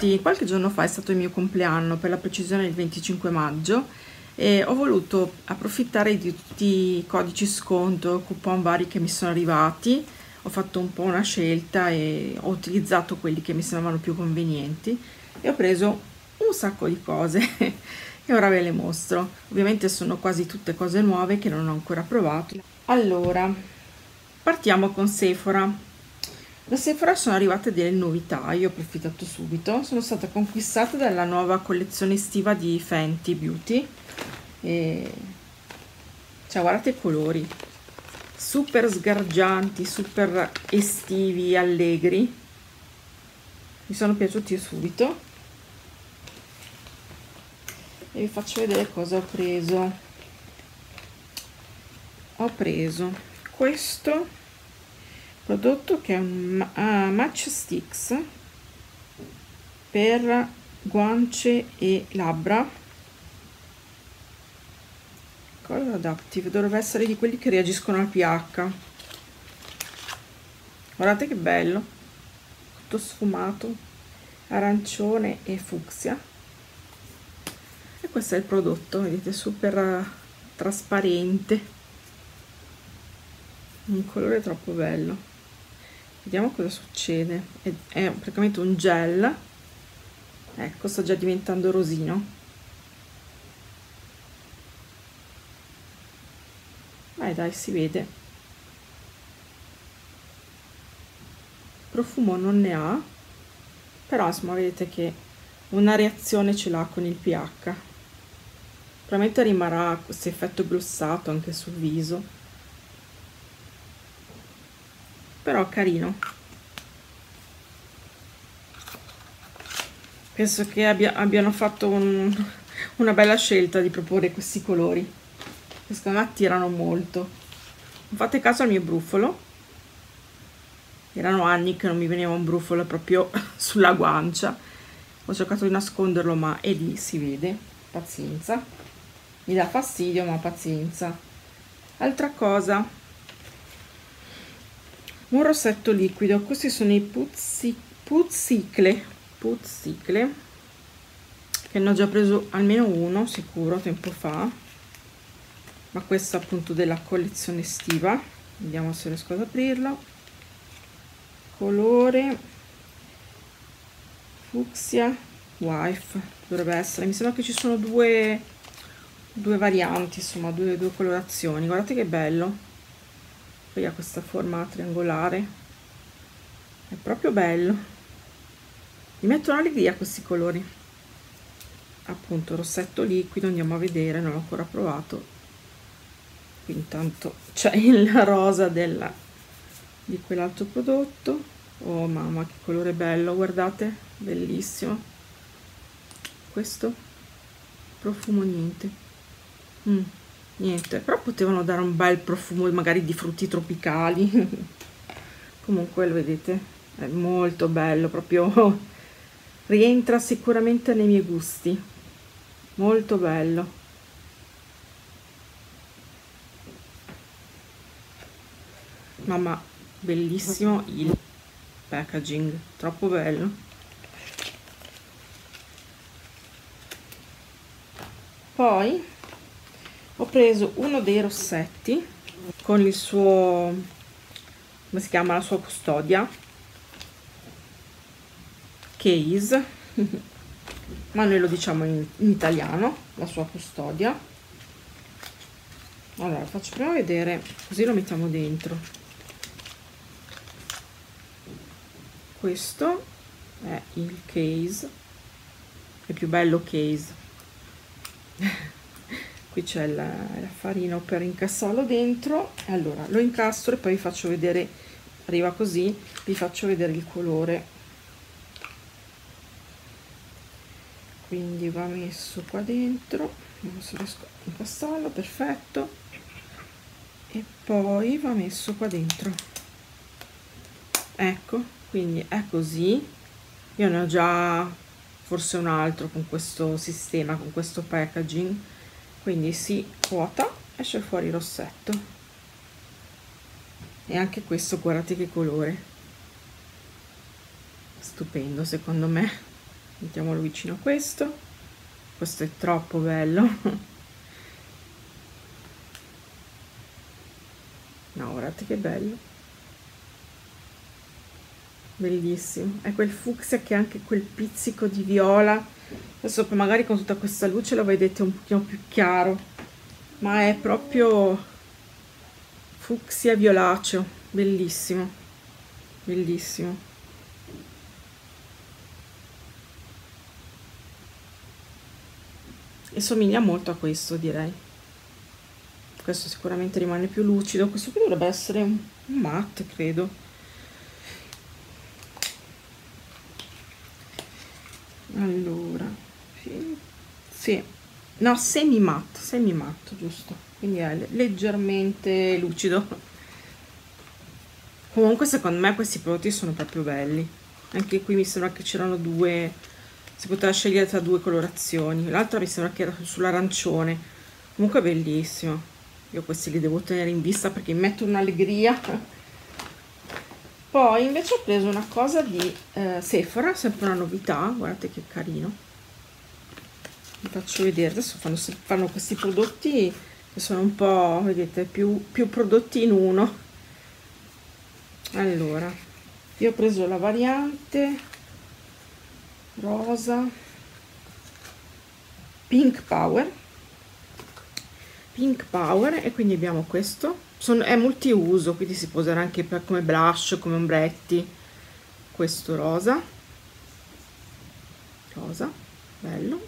tutti, qualche giorno fa è stato il mio compleanno, per la precisione il 25 maggio, e ho voluto approfittare di tutti i codici sconto, coupon vari che mi sono arrivati. Ho fatto un po' una scelta e ho utilizzato quelli che mi sembravano più convenienti e ho preso un sacco di cose e ora ve le mostro. Ovviamente sono quasi tutte cose nuove che non ho ancora provato. Allora, partiamo con Sephora. Da Sephora sono arrivate delle novità, io ho approfittato subito. Sono stata conquistata dalla nuova collezione estiva di Fenty Beauty e cioè guardate i colori, super sgargianti, super estivi, allegri, mi sono piaciuti subito. E vi faccio vedere cosa ho preso. Ho preso questo prodotto che è un match sticks per guance e labbra, color adaptive, dovrebbe essere di quelli che reagiscono al pH. Guardate che bello, tutto sfumato, arancione e fucsia. E questo è il prodotto, vedete, super trasparente, un colore troppo bello. Vediamo cosa succede. È praticamente un gel, ecco, sta già diventando rosino. Dai, si vede. Profumo non ne ha, però insomma vedete che una reazione ce l'ha con il pH. Probabilmente rimarrà questo effetto glussato anche sul viso, però carino. Penso che abbiano fatto una bella scelta di proporre questi colori, che secondo me attirano molto. Fate caso al mio brufolo, erano anni che non mi veniva un brufolo proprio sulla guancia. Ho cercato di nasconderlo, ma è lì, si vede. Pazienza, mi dà fastidio, ma pazienza. Altra cosa, un rossetto liquido. Questi sono i Puzzicle, che ne ho già preso almeno uno sicuro tempo fa, ma questo appunto della collezione estiva. Vediamo se riesco ad aprirlo. Colore fucsia wife dovrebbe essere, mi sembra che ci sono due varianti, insomma due colorazioni. Guardate che bello, poi ha questa forma triangolare, è proprio bello, mi mettono allegria questi colori. Appunto rossetto liquido, andiamo a vedere, non l'ho ancora provato. Qui intanto c'è il rosa di quell'altro prodotto. Oh mamma, che colore bello, guardate, bellissimo. Questo profumo niente, niente, però potevano dare un bel profumo magari di frutti tropicali. Comunque lo vedete, è molto bello, proprio rientra sicuramente nei miei gusti, molto bello. Mamma, bellissimo il packaging, troppo bello. Poi ho preso uno dei rossetti con il suo, come si chiama, la sua custodia, case, ma noi lo diciamo in italiano, la sua custodia. Allora faccio prima vedere, così lo mettiamo dentro. Questo è il case, è più bello case. Qui c'è l'affarino per incassarlo dentro. Allora lo incastro e poi vi faccio vedere, arriva così, vi faccio vedere il colore. Quindi va messo qua dentro, non so se riesco a incastrarlo, perfetto, e poi va messo qua dentro, ecco, quindi è così. Io ne ho già forse un altro con questo sistema, con questo packaging, quindi si ruota, esce fuori il rossetto. E anche questo, guardate che colore stupendo, secondo me mettiamolo vicino a questo è troppo bello. No, guardate che bello, bellissimo. È quel fucsia che ha anche quel pizzico di viola. Adesso magari con tutta questa luce lo vedete un pochino più chiaro, ma è proprio fucsia violaceo, bellissimo, bellissimo. E somiglia molto a questo, direi. Questo sicuramente rimane più lucido. Questo qui dovrebbe essere un matte, credo. Allora, sì, no, semi matte, giusto, quindi è leggermente lucido. Comunque secondo me questi prodotti sono proprio belli. Anche qui mi sembra che c'erano due, si poteva scegliere tra due colorazioni, l'altra mi sembra che era sull'arancione. Comunque bellissimo, io questi li devo tenere in vista perché mi mettono un'allegria. Poi invece ho preso una cosa di Sephora, sempre una novità, guardate che carino. Vi faccio vedere, adesso fanno questi prodotti che sono un po', vedete, più prodotti in uno. Allora, io ho preso la variante rosa Pink Power, e quindi abbiamo questo. È multiuso, quindi si può usare anche come blush, come ombretti. Questo rosa, bello.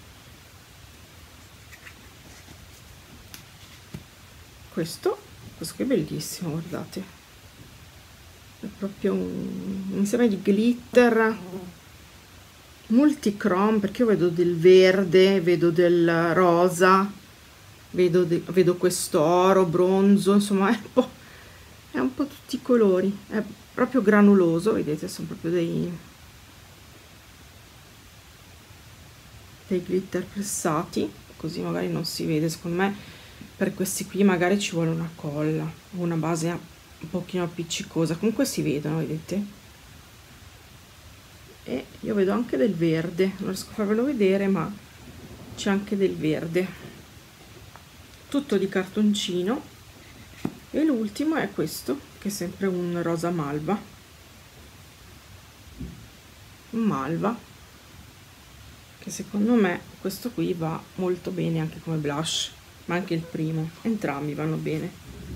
Questo qui è bellissimo, guardate, è proprio un insieme di glitter multichrome, perché io vedo del verde, vedo del rosa, vedo questo oro, bronzo, insomma è un po' tutti i colori, è proprio granuloso, vedete, sono proprio dei glitter pressati, così magari non si vede. Secondo me per questi qui magari ci vuole una colla o una base un pochino appiccicosa, comunque si vedono, vedete, e io vedo anche del verde, non riesco a farvelo vedere, ma c'è anche del verde, tutto di cartoncino. E l'ultimo è questo, che è sempre un rosa malva, che secondo me questo qui va molto bene anche come blush, ma anche il primo, entrambi vanno bene.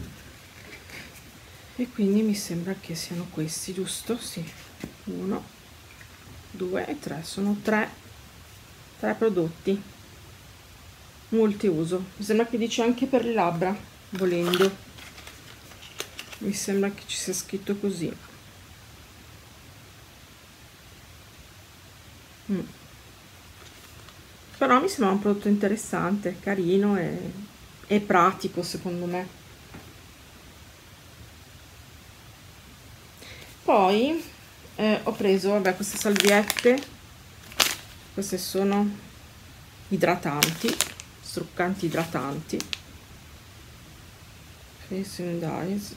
E quindi mi sembra che siano questi, giusto? Sì, 1, 2 e 3, sono tre prodotti multiuso. Mi sembra che dice anche per le labbra, volendo, mi sembra che ci sia scritto così. Però mi sembra un prodotto interessante, carino e pratico, secondo me. Poi ho preso, vabbè, queste salviette, queste sono idratanti, struccanti idratanti, Facing Dyes,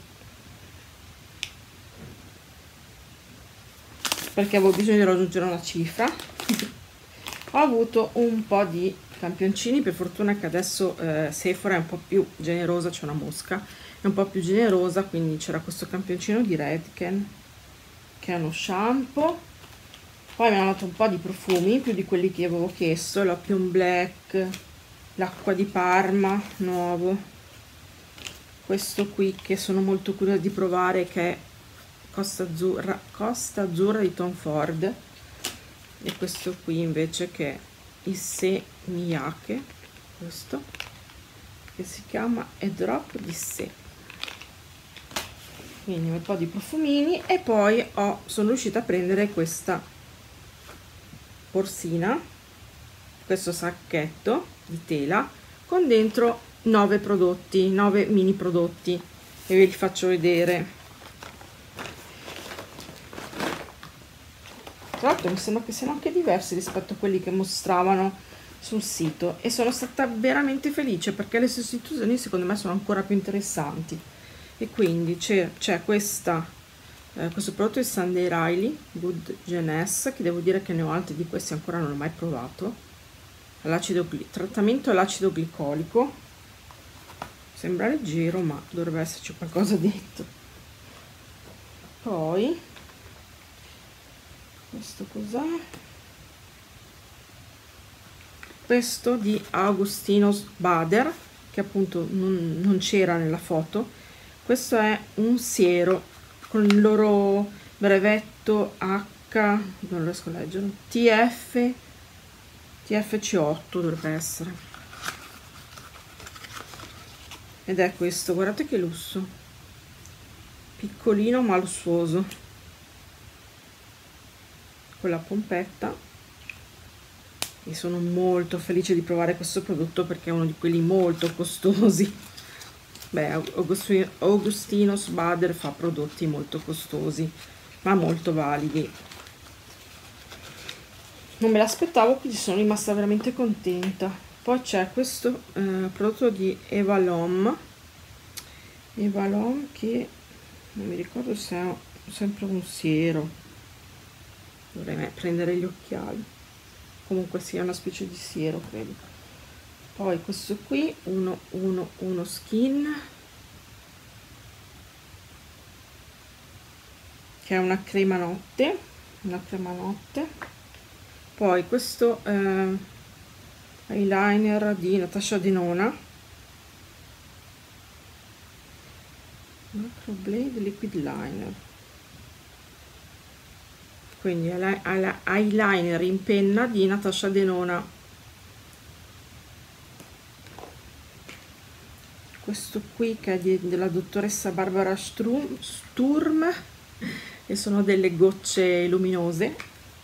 perché avevo bisogno di raggiungere una cifra. Ho avuto un po' di campioncini, per fortuna che adesso Sephora è un po' più generosa, c'è una mosca, è un po' più generosa, quindi c'era questo campioncino di Redken, che è uno shampoo. Poi mi hanno dato un po' di profumi, più di quelli che avevo chiesto, l'Opium Black, l'acqua di Parma nuovo, questo qui che sono molto curiosa di provare, che è Costa Azzurra di Tom Ford, e questo qui invece che è Issey Miyake, questo che si chiama A Drop di Sé. Quindi un po' di profumini. E poi sono riuscita a prendere questa borsina, questo sacchetto di tela con dentro 9 prodotti, 9 mini prodotti, e ve li faccio vedere. Tra l'altro mi sembra che siano anche diversi rispetto a quelli che mostravano sul sito, e sono stata veramente felice perché le sostituzioni secondo me sono ancora più interessanti. E quindi c'è questa questo prodotto è Sunday Riley Good Genes, che devo dire che ne ho altri di questi, ancora non ho mai provato. Trattamento all'acido glicolico, sembra leggero ma dovrebbe esserci qualcosa dentro. Poi questo cos'è? Questo di Augustinus Bader, che appunto non c'era nella foto. Questo è un siero con il loro brevetto H, non riesco a leggerlo, TFC8 dovrebbe essere, ed è questo, guardate che lusso, piccolino ma lussuoso, con la pompetta, e sono molto felice di provare questo prodotto perché è uno di quelli molto costosi. Beh, Augustinus Bader fa prodotti molto costosi ma molto validi. Non me l'aspettavo, quindi sono rimasta veramente contenta. Poi c'è questo prodotto di Evalom che non mi ricordo se è sempre un siero, dovrei prendere gli occhiali, comunque sia una specie di siero credo. Poi questo qui, uno skin, che è una crema notte, poi questo eyeliner di Natasha Denona, Microblade Liquid Liner, quindi eyeliner in penna di Natasha Denona. Questo qui che è della dottoressa Barbara Sturm, e sono delle gocce luminose.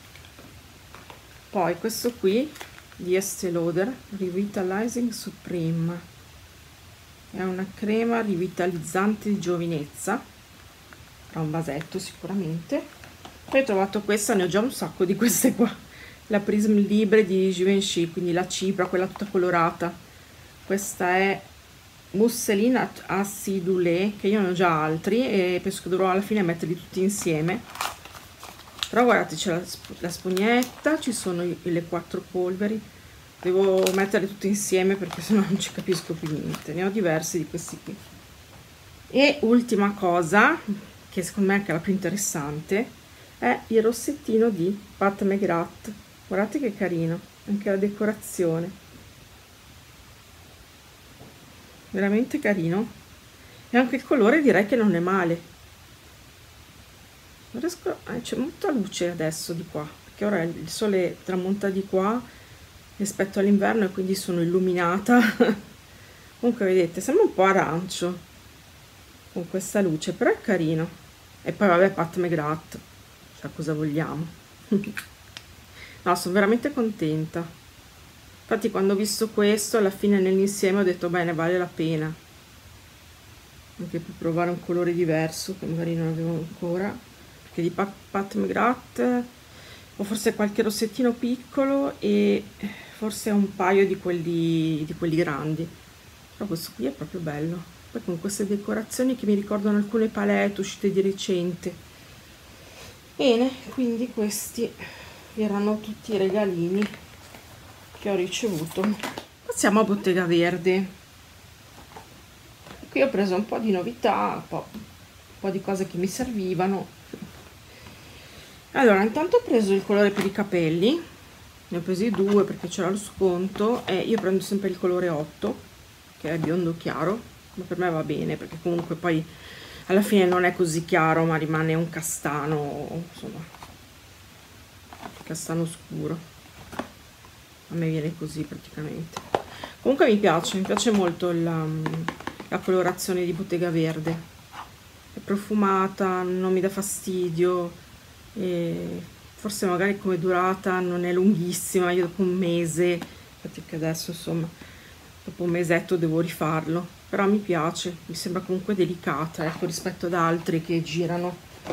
Poi questo qui di Estée Lauder, Revitalizing Supreme, è una crema rivitalizzante di giovinezza, ha un vasetto sicuramente. Poi ho trovato questa, ne ho già un sacco di queste qua, la Prism Libre di Givenchy, quindi la cipria, quella tutta colorata. Questa è Mousseline Acidulé, che io ne ho già altri e penso che dovrò alla fine metterli tutti insieme. Però guardate, c'è la spugnetta, ci sono le 4 polveri, devo metterle tutte insieme perché sennò non ci capisco più niente. Ne ho diversi di questi qui. E ultima cosa, che secondo me è anche la più interessante, è il rossettino di Pat McGrath. Guardate che carino, anche la decorazione, veramente carino, e anche il colore direi che non è male. Non riesco, c'è molta luce adesso di qua perché ora il sole tramonta di qua rispetto all'inverno e quindi sono illuminata. Comunque vedete, sembra un po' arancio con questa luce, però è carino. E poi vabbè, Pat McGrath, cioè cosa vogliamo. No, sono veramente contenta. Infatti quando ho visto questo alla fine nell'insieme ho detto bene, vale la pena anche per provare un colore diverso che magari non avevo ancora, perché di Pat McGrath ho forse qualche rossettino piccolo e forse un paio di quelli grandi, però questo qui è proprio bello. Poi con queste decorazioni che mi ricordano alcune palette uscite di recente. Bene, quindi questi erano tutti i regalini che ho ricevuto. Passiamo a Bottega Verde. Qui ho preso un po' di novità, un po' di cose che mi servivano. Allora, intanto ho preso il colore per i capelli, ne ho presi 2 perché c'era lo sconto, e io prendo sempre il colore 8 che è biondo chiaro, ma per me va bene perché comunque poi alla fine non è così chiaro ma rimane un castano, insomma, castano scuro. A me viene così praticamente. Comunque mi piace molto la colorazione di Bottega Verde, è profumata, non mi dà fastidio, e forse magari come durata non è lunghissima. Io dopo un mese, infatti che adesso insomma dopo un mesetto devo rifarlo, però mi piace, mi sembra comunque delicata, ecco, rispetto ad altri che girano.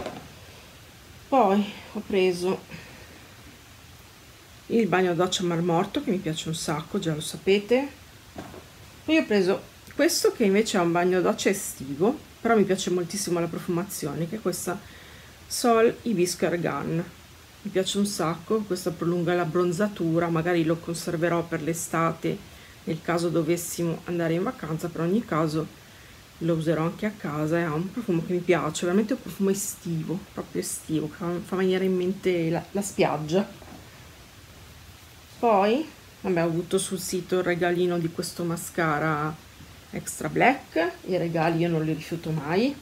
Poi ho preso il bagno doccia Mar Morto, che mi piace un sacco, già lo sapete. Poi ho preso questo che invece è un bagno doccia estivo, però mi piace moltissimo la profumazione, che è questa Sol Hibisco Argan. Mi piace un sacco, questo prolunga la bronzatura, magari lo conserverò per l'estate nel caso dovessimo andare in vacanza, per ogni caso lo userò anche a casa e ha un profumo che mi piace, veramente un profumo estivo, proprio estivo, che fa venire in mente la spiaggia. Poi vabbè, ho avuto sul sito il regalino di questo mascara extra black, i regali io non li rifiuto mai.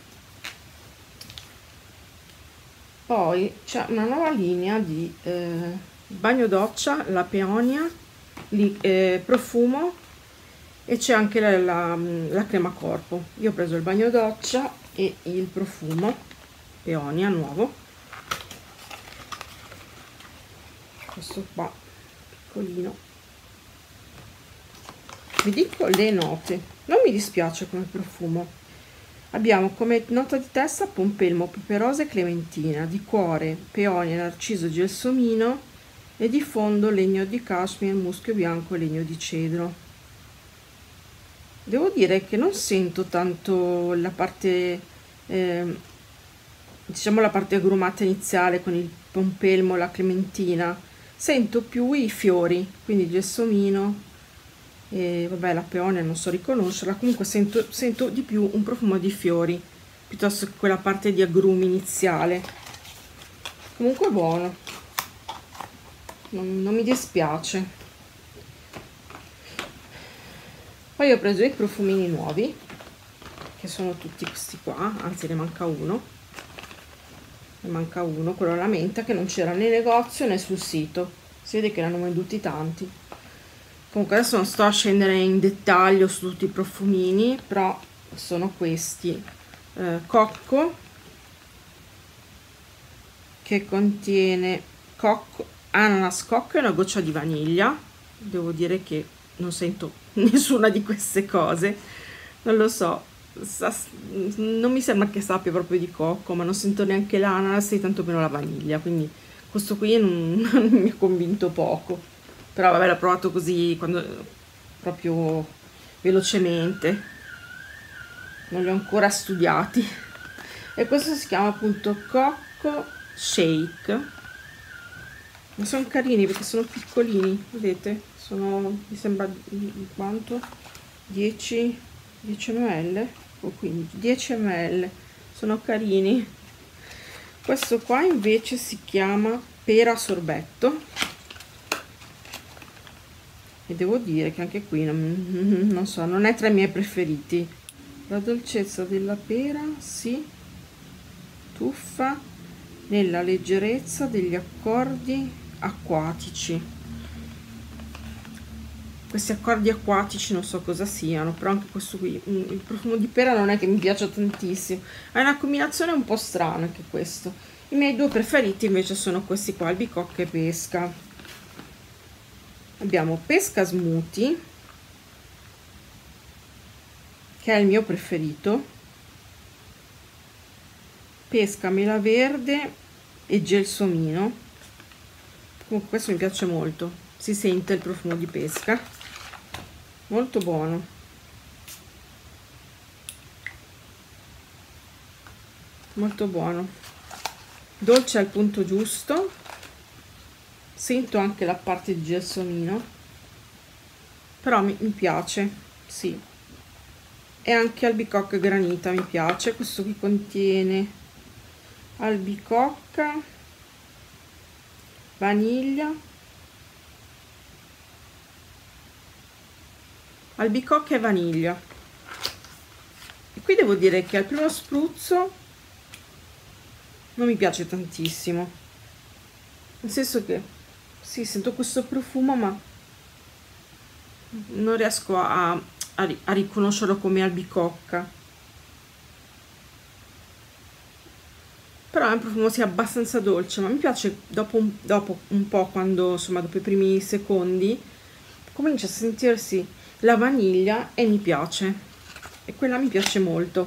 Poi c'è una nuova linea di bagno doccia, la Peonia, profumo, e c'è anche la crema corpo. Io ho preso il bagno doccia e il profumo Peonia nuovo, questo qua piccolino. Vi dico le note, non mi dispiace come profumo. Abbiamo come nota di testa pompelmo, peperosa e clementina, di cuore peonia, narciso, gelsomino, e di fondo legno di cashmere, muschio bianco e legno di cedro. Devo dire che non sento tanto la parte diciamo la parte agrumata iniziale con il pompelmo, la clementina, sento più i fiori, quindi il gelsomino e vabbè, la peonia non so riconoscerla, comunque sento di più un profumo di fiori piuttosto che quella parte di agrumi iniziale. Comunque buono, non mi dispiace. Poi ho preso i profumini nuovi, che sono tutti questi qua, anzi ne manca uno, quello alla menta, che non c'era né in negozio né sul sito, si vede che ne hanno venduti tanti. Comunque adesso non sto a scendere in dettaglio su tutti i profumini, però sono questi. Cocco, che contiene cocco, ananas, cocco e una goccia di vaniglia. Devo dire che non sento nessuna di queste cose, non lo so, non mi sembra che sappia proprio di cocco, ma non sento neanche l'ananas e tanto meno la vaniglia, quindi questo qui non mi ha convinto poco. Però vabbè, l'ho provato così proprio velocemente, non li ho ancora studiati. E questo si chiama appunto Cocco Shake, ma sono carini perché sono piccolini, vedete, sono, mi sembra, quanto? 10 ml o 15, 10 ml, sono carini. Questo qua invece si chiama Pera Sorbetto e devo dire che anche qui non so, non è tra i miei preferiti. La dolcezza della pera si tuffa nella leggerezza degli accordi acquatici. Questi accordi acquatici non so cosa siano, però anche questo qui, il profumo di pera non è che mi piace tantissimo, è una combinazione un po' strana anche questo. I miei due preferiti invece sono questi qua, albicocca e pesca. Abbiamo pesca smoothie, che è il mio preferito, pesca mela verde e gelsomino. Comunque questo mi piace molto, si sente il profumo di pesca, molto buono. Molto buono, dolce al punto giusto, sento anche la parte di gelsomino, però mi piace, sì. E anche albicocca granita mi piace. Questo qui contiene albicocca, vaniglia, albicocca e vaniglia. E qui devo dire che al primo spruzzo non mi piace tantissimo, nel senso che sì, sento questo profumo ma non riesco a riconoscerlo come albicocca, però è un profumo sì abbastanza dolce, ma mi piace dopo un po', quando insomma dopo i primi secondi comincia a sentirsi la vaniglia e mi piace, e quella mi piace molto.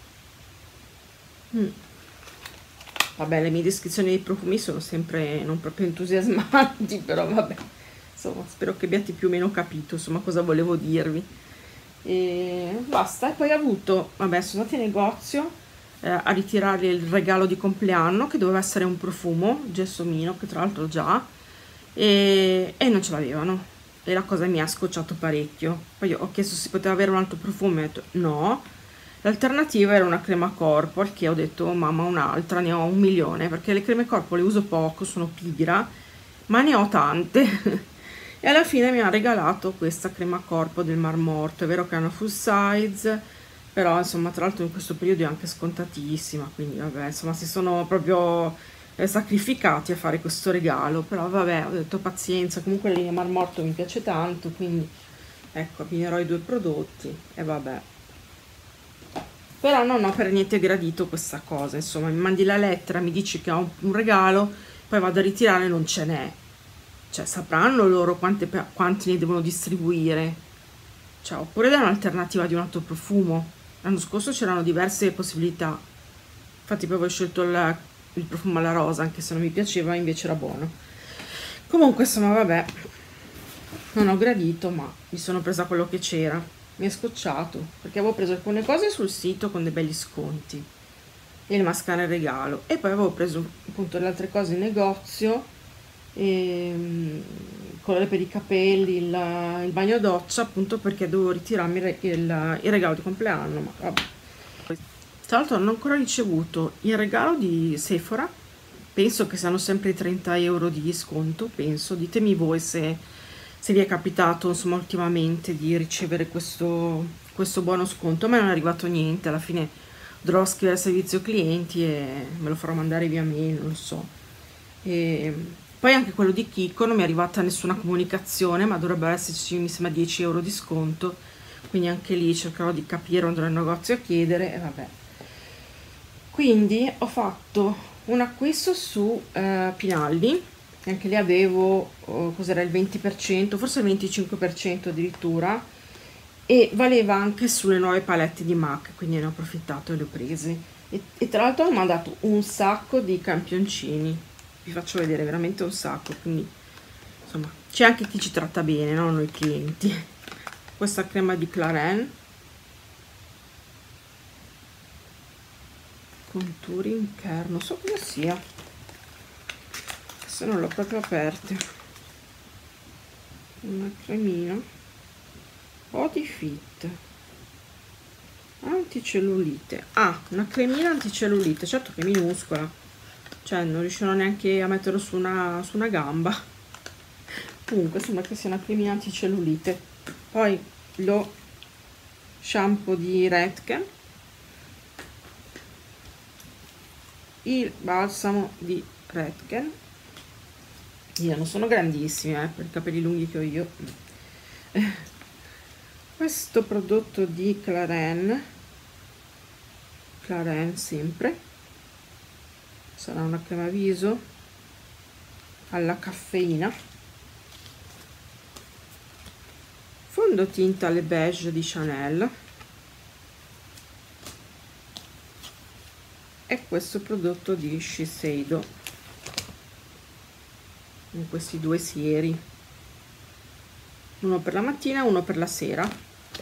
Vabbè, le mie descrizioni dei profumi sono sempre non proprio entusiasmanti, però vabbè, insomma, spero che abbiate più o meno capito insomma cosa volevo dirvi. E basta. E poi ho avuto, vabbè, sono andata in negozio, a ritirare il regalo di compleanno, che doveva essere un profumo gelsomino, che tra l'altro già, e non ce l'avevano, e la cosa mi ha scocciato parecchio. Poi ho chiesto se si poteva avere un altro profumo e ho detto no. L'alternativa era una crema corpo, al che ho detto "Oh, mamma, un'altra, ne ho 1.000.000", perché le creme corpo le uso poco, sono pigra, ma ne ho tante. E alla fine mi ha regalato questa crema corpo del Mar Morto. È vero che è una full size, però insomma tra l'altro in questo periodo è anche scontatissima, quindi vabbè, insomma si sono proprio sacrificati a fare questo regalo. Però vabbè, ho detto pazienza, comunque la linea Mar Morto mi piace tanto, quindi ecco, abbinerò i due prodotti e vabbè. Però non ho per niente gradito questa cosa, insomma, mi mandi la lettera, mi dici che ho un regalo, poi vado a ritirare e non ce n'è. Cioè, sapranno loro quanti ne devono distribuire? Cioè, oppure dare un'alternativa di un altro profumo. L'anno scorso c'erano diverse possibilità, infatti poi avevo scelto il profumo alla rosa, anche se non mi piaceva, invece era buono. Comunque insomma vabbè, non ho gradito, ma mi sono presa quello che c'era. Mi è scocciato, perché avevo preso alcune cose sul sito con dei belli sconti e il mascara in regalo, e poi avevo preso appunto le altre cose in negozio, il colore per i capelli, il bagno doccia, appunto perché dovevo ritirarmi il regalo di compleanno, ma vabbè. Tra l'altro non ho ancora ricevuto il regalo di Sephora, penso che siano sempre i 30 euro di sconto, penso. Ditemi voi se vi è capitato insomma ultimamente di ricevere questo buono sconto. A me non è arrivato niente, alla fine dovrò scrivere al servizio clienti e me lo farò mandare via mail, non lo so. E poi anche quello di Kiko non mi è arrivata nessuna comunicazione, ma dovrebbe esserci, mi sembra, 10 euro di sconto, quindi anche lì cercherò di capire, andrò al negozio a chiedere e vabbè. Quindi ho fatto un acquisto su Pinaldi, anche lì avevo cos'era, il 20%, forse il 25% addirittura, e valeva anche sulle nuove palette di MAC, quindi ne ho approfittato e le ho prese. E tra l'altro mi ha dato un sacco di campioncini, vi faccio vedere veramente un sacco, quindi insomma c'è anche chi ci tratta bene, no? Noi clienti. Questa crema di Clarins, contouring care, non so cosa sia, se non l'ho proprio aperta. Una cremina Body Fit anticellulite, una cremina anticellulite, certo che è minuscola, cioè non riuscirò neanche a metterlo su una gamba. Comunque sembra che sia una cremina anticellulite. Poi lo shampoo di Redken, il balsamo di Redken, io non sono grandissimi per i capelli lunghi che ho io. Questo prodotto di Clarins sempre, sarà una crema viso alla caffeina, fondotinta Le Beige di Chanel, e questo prodotto di Shiseido in questi due sieri, uno per la mattina e uno per la sera.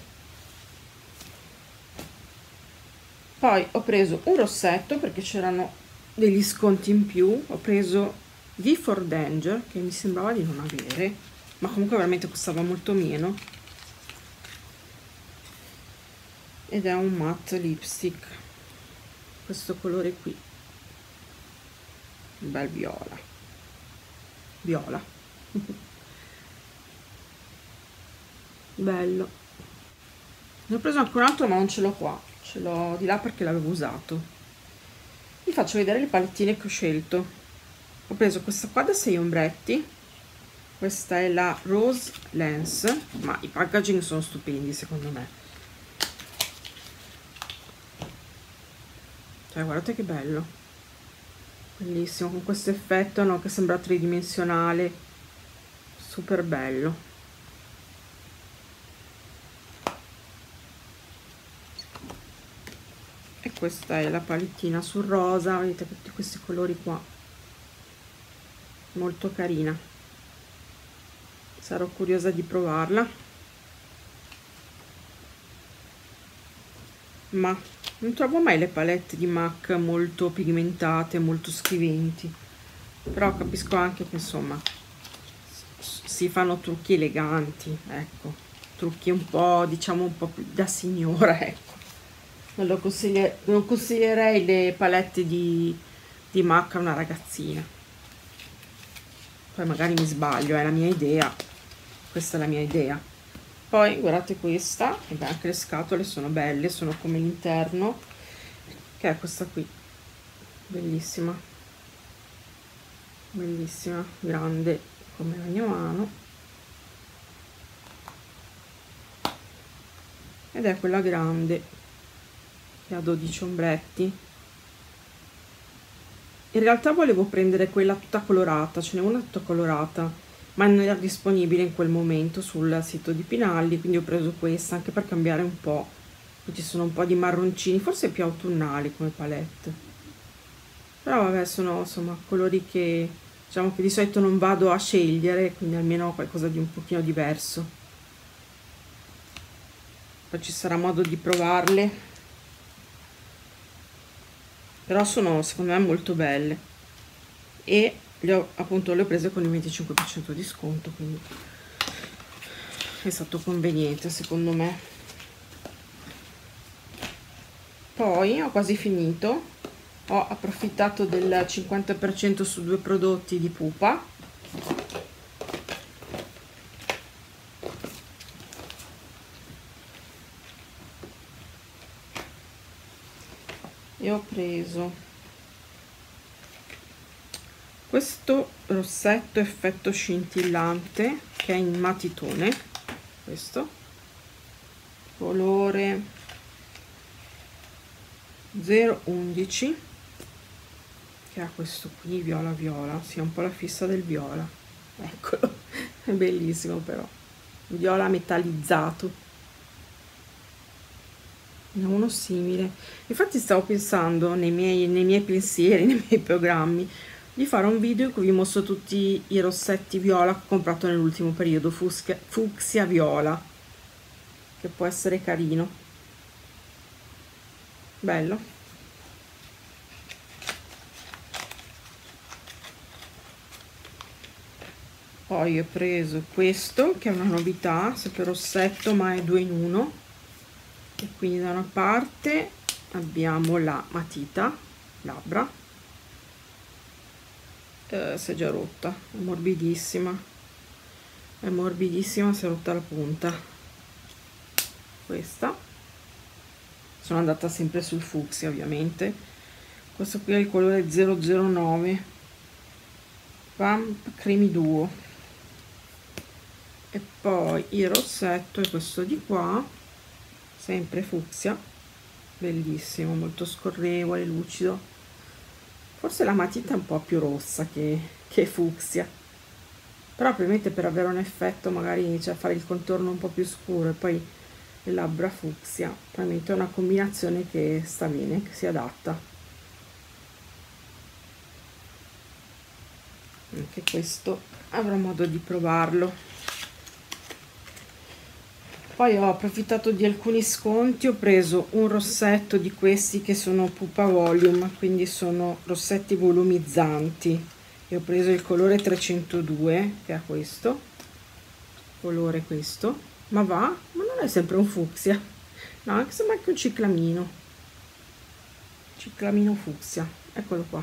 Poi ho preso un rossetto perché c'erano degli sconti in più, ho preso V for Danger, che mi sembrava di non avere, ma comunque veramente costava molto meno, ed è un matte lipstick, questo colore qui, un bel viola bello. Ne ho preso anche un altro, ma non ce l'ho qua, ce l'ho di là perché l'avevo usato. Vi faccio vedere le palettine che ho scelto. Ho preso questa qua da 6 ombretti, questa è la Rose Lens, ma i packaging sono stupendi secondo me, cioè guardate che bello, bellissimo, con questo effetto, no, che sembra tridimensionale, super bello. E questa è la palettina sul rosa, vedete tutti questi colori qua, molto carina, sarò curiosa di provarla, ma Non trovo mai le palette di MAC molto pigmentate, molto scriventi, però capisco anche che insomma si fanno trucchi eleganti, ecco, trucchi un po', diciamo, un po' più da signora, ecco. Non consiglierei le palette di MAC a una ragazzina. Poi magari mi sbaglio, è la mia idea, questa è la mia idea. Poi guardate questa, e beh, anche le scatole sono belle, sono come l'interno, che è questa qui, bellissima, bellissima, grande come la mia mano, ed è quella grande che ha 12 ombretti. In realtà volevo prendere quella tutta colorata, ce n'è una tutta colorata, ma non era disponibile in quel momento sul sito di Pinalli, quindi ho preso questa anche per cambiare un po'. Ci sono un po' di marroncini, forse più autunnali come palette, però vabbè, sono insomma colori che diciamo che di solito non vado a scegliere, quindi almeno qualcosa di un pochino diverso. Poi ci sarà modo di provarle, però sono secondo me molto belle e appunto le ho prese con il 25% di sconto, quindi è stato conveniente secondo me. Poi ho quasi finito, ho approfittato del 50% su 2 prodotti di Pupa e ho preso questo rossetto effetto scintillante che è in matitone, questo colore 011, che ha questo qui viola viola, sì, è un po' la fissa del viola, eccolo, è bellissimo, però viola metallizzato, ne ho uno simile. Infatti stavo pensando nei miei pensieri, nei miei programmi, di fare un video in cui vi mostro tutti i rossetti viola che ho comprato nell'ultimo periodo, fucsia viola, che può essere carino, bello. Poi ho preso questo che è una novità, sempre rossetto ma è 2 in 1, e quindi da una parte abbiamo la matita labbra, si è già rotta, è morbidissima, si è rotta la punta. Questa sono andata sempre sul fucsia, ovviamente. Questo qui è il colore 009 Vamp Creamy Duo, e poi il rossetto è questo di qua, sempre fucsia, bellissimo, molto scorrevole, lucido. Forse la matita è un po' più rossa che fucsia, però probabilmente per avere un effetto magari, cioè fare il contorno un po' più scuro e poi le labbra fucsia, probabilmente è una combinazione che sta bene, che si adatta. Anche questo avrò modo di provarlo. Poi ho approfittato di alcuni sconti, ho preso un rossetto di questi che sono Pupa Volume, quindi sono rossetti volumizzanti, e ho preso il colore 302, che è questo colore, questo, ma va, ma non è sempre un fucsia, no, sembra anche un ciclamino fucsia, eccolo qua.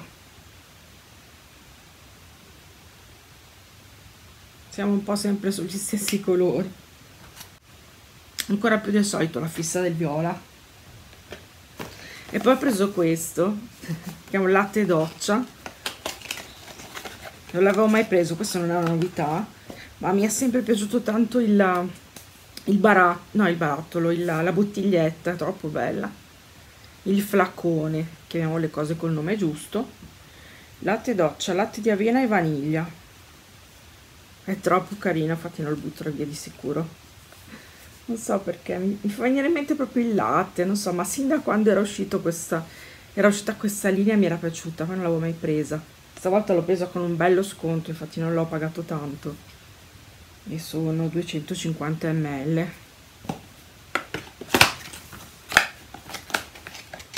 Siamo un po' sempre sugli stessi colori, ancora più del solito la fissa del viola. E poi ho preso questo che è un latte doccia, non l'avevo mai preso, questo non è una novità, ma mi è sempre piaciuto tanto la bottiglietta, è troppo bella, il flacone, chiamiamo le cose col nome giusto, latte doccia, latte di avena e vaniglia, è troppo carino, infatti non lo butterò via di sicuro, non so perché mi fa venire in mente proprio il latte, non so, ma sin da quando era uscita questa linea mi era piaciuta, ma non l'avevo mai presa. Stavolta l'ho presa con un bello sconto, infatti non l'ho pagato tanto, e sono 250 ml.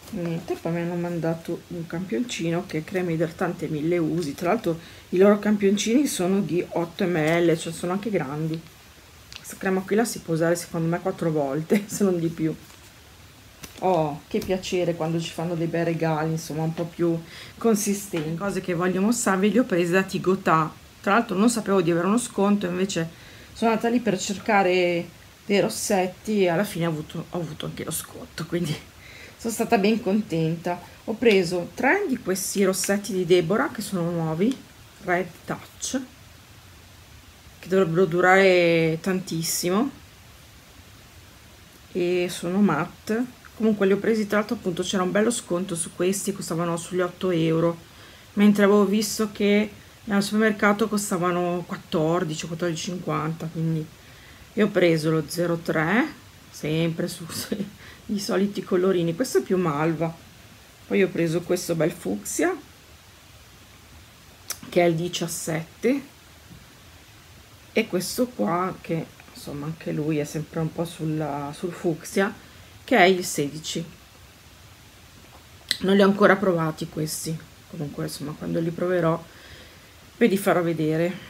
Niente, poi mi hanno mandato un campioncino che è crema idratante 1000 usi. Tra l'altro i loro campioncini sono di 8 ml, cioè sono anche grandi. Questa crema qui la si può usare secondo me 4 volte, se non di più. Oh, che piacere quando ci fanno dei bei regali, insomma, un po' più consistenti. Cose che voglio mostrarvi le ho prese da Tigotà. Tra l'altro non sapevo di avere uno sconto, invece sono andata lì per cercare dei rossetti e alla fine ho avuto anche lo sconto, quindi sono stata ben contenta. Ho preso 3 di questi rossetti di Deborah che sono nuovi, Red Touch, che dovrebbero durare tantissimo e sono matte. Comunque li ho presi, tra l'altro appunto c'era un bello sconto su questi, costavano sugli 8 euro, mentre avevo visto che al supermercato costavano 14, 14,50, quindi io ho preso lo 03, sempre su i soliti colorini. Questo è più malva. Poi ho preso questo bel fucsia che è il 17 e questo qua che insomma anche lui è sempre un po' sul fucsia, che è il 16. Non li ho ancora provati questi, comunque insomma quando li proverò ve li farò vedere.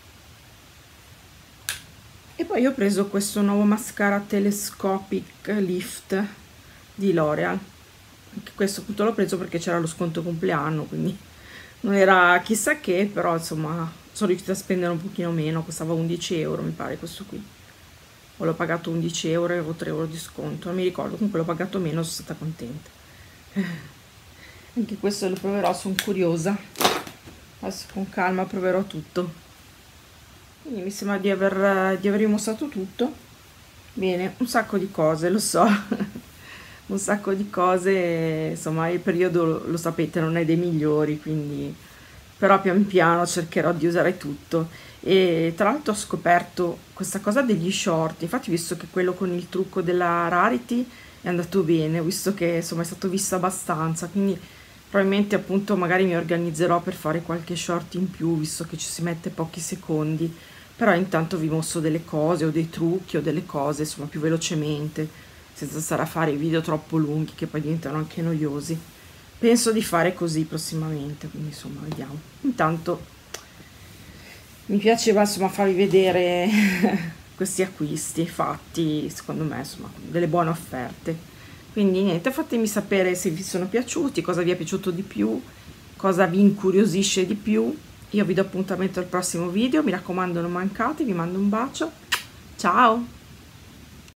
E poi ho preso questo nuovo mascara Telescopic Lift di L'Oreal. Anche questo appunto l'ho preso perché c'era lo sconto compleanno, quindi non era chissà che, però insomma sono riuscita a spendere un pochino meno, costava 11 euro mi pare questo qui. O l'ho pagato 11 euro e avevo 3 euro di sconto, non mi ricordo, comunque l'ho pagato meno, sono stata contenta. Anche questo lo proverò, sono curiosa. Adesso con calma proverò tutto. Quindi mi sembra di avervi mostrato tutto. Bene, un sacco di cose, lo so. Un sacco di cose, insomma il periodo lo sapete non è dei migliori, quindi però pian piano cercherò di usare tutto. E tra l'altro ho scoperto questa cosa degli short, infatti visto che quello con il trucco della Rarity è andato bene, ho visto che insomma è stato visto abbastanza, quindi probabilmente appunto magari mi organizzerò per fare qualche short in più, visto che ci si mette pochi secondi, però intanto vi mostro delle cose o dei trucchi o delle cose insomma più velocemente, senza stare a fare i video troppo lunghi che poi diventano anche noiosi. Penso di fare così prossimamente, quindi insomma vediamo. Intanto mi piaceva insomma farvi vedere questi acquisti fatti, secondo me insomma delle buone offerte. Quindi niente, fatemi sapere se vi sono piaciuti, cosa vi è piaciuto di più, cosa vi incuriosisce di più. Io vi do appuntamento al prossimo video, mi raccomando non mancate, vi mando un bacio, ciao!